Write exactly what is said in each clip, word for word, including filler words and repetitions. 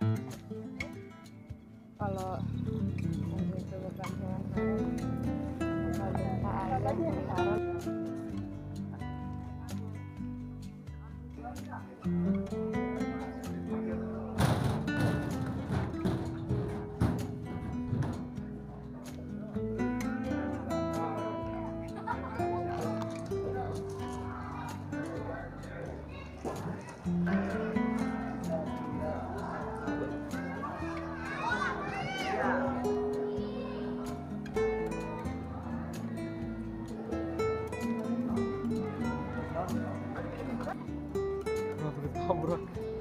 Kalau itu bukan hewan kalau ayam pelihara. Tabrak.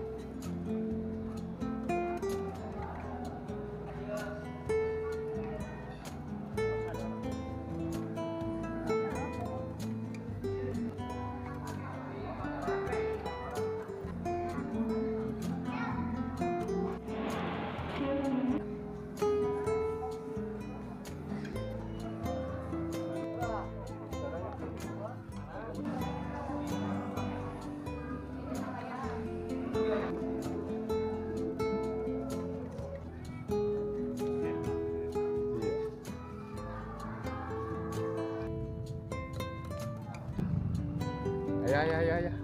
Ya ya ya ya.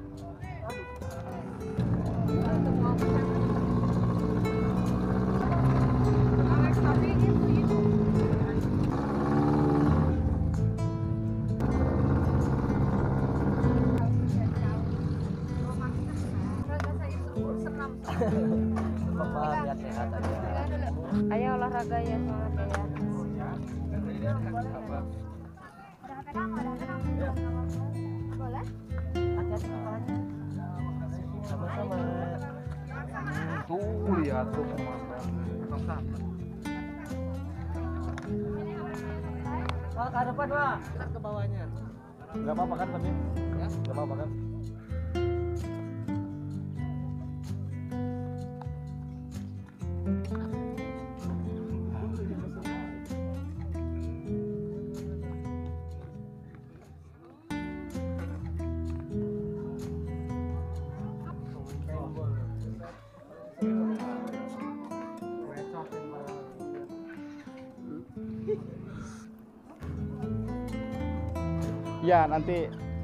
Bapak biar sehat aja. Ayo olahraga ya, semangat ya. Boleh? Hati-hati kepalanya. Sama-sama. Tuh lihat tuh sama. Oh, ke depan, Pak. Ntar ke bawahnya. Enggak apa-apa kan tapi? Ya. Enggak apa-apa kan? Ya nanti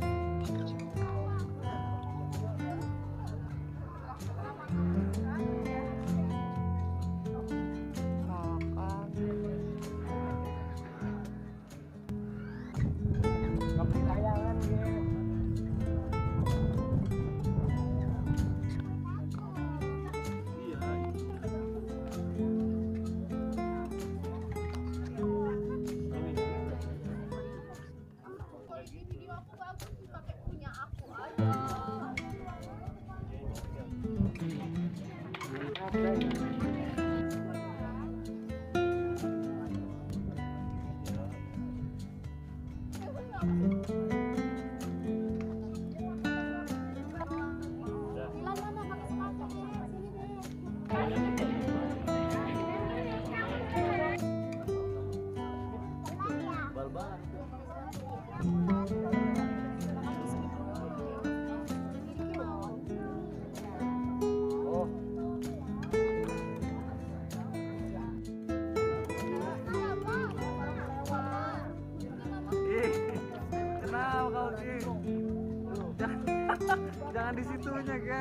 jangan di situnya, Ge.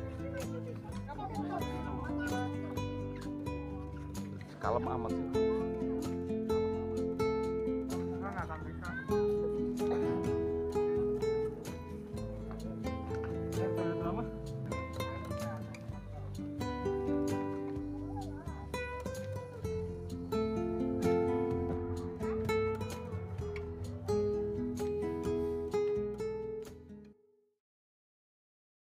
Kalem amat sih.